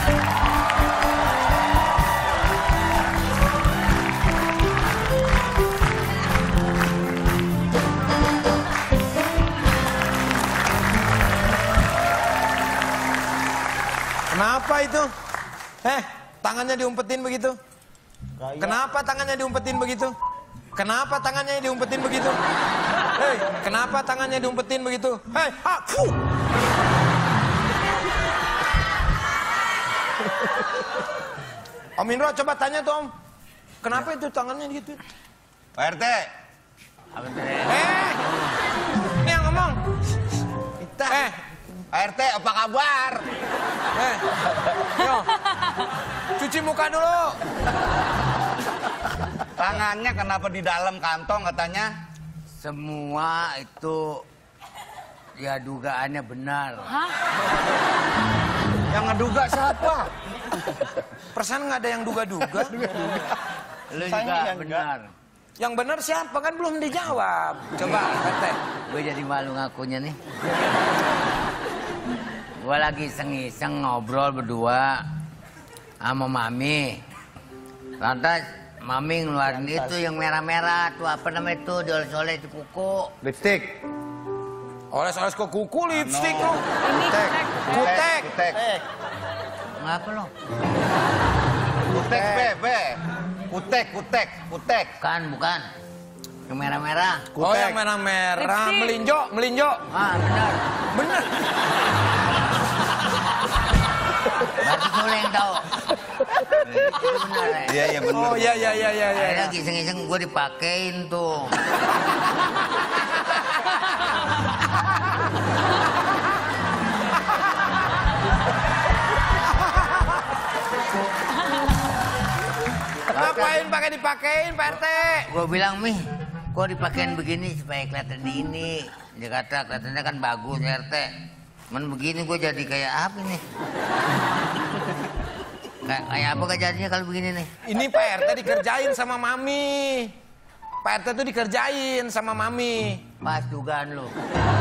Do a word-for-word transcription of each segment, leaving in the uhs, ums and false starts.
Kenapa itu? Eh, tangannya diumpetin begitu? Kenapa tangannya diumpetin begitu? Kenapa tangannya diumpetin begitu? Hei, kenapa tangannya diumpetin begitu? Hei, ah, fuh. Om Indro, coba tanya tuh Om. Kenapa itu tangannya gitu? Pak R T. Eh, ini yang ngomong. Eh, Pak R T, apa kabar? Eh, yo, cuci muka dulu. Tangannya kenapa di dalam kantong katanya? Semua itu ya dugaannya benar. Hah? Yang ngeduga siapa? Perasaan nggak ada yang duga-duga. Lu juga benar. Yang benar siapa kan belum dijawab. Coba, P T. Gue jadi malu ngakunya nih. Gue lagi iseng-iseng ngobrol berdua sama Mami. Lantas Mami ngeluarin itu yang merah-merah tuh, apa namanya itu, dioles-oles di kuku. Lipstick. Oles-oles ke kuku lipstick lo. Ini Kutek. Kutek. Kutek. Ngapa lo? Kutek, B, B. Kutek, kutek, kutek. Bukan, bukan. Yang merah-merah. Oh, yang merah-merah. Lipstick. Melinjo, melinjo. Ah, benar. Bener. Berarti Sule yang tahu. Itu benar ya. Iya, iya benar. Oh, iya, iya, iya, iya. Akhirnya Ya. lagi iseng-iseng gue dipakein tuh. Ngapain pakai dipakein, Pak R T? Gue bilang, Mih, kok dipakein begini supaya kelihatan di ini. Dia kata, kelihatannya kan bagus, R T. Men begini gue jadi kayak apa nih? Kayak, kayak apa gak jadinya kalau begini nih? Ini Pak R T dikerjain sama Mami. Pak R T tuh dikerjain sama Mami. Pas dugaan lu.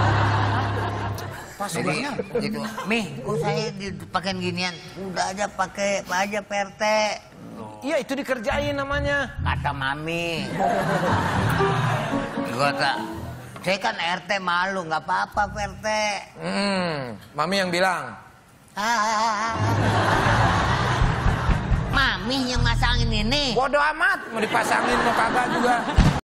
Pas Jadi, gitu. Mih, kok saya dipakein ginian? Udah aja pakai aja P R T. Iya, itu dikerjain namanya. Kata Mami. Gue kata, saya kan R T malu, nggak apa-apa P R T. Hmm, Mami yang bilang. Mami yang masangin ini. Bodoh amat, mau dipasangin mau kagak juga.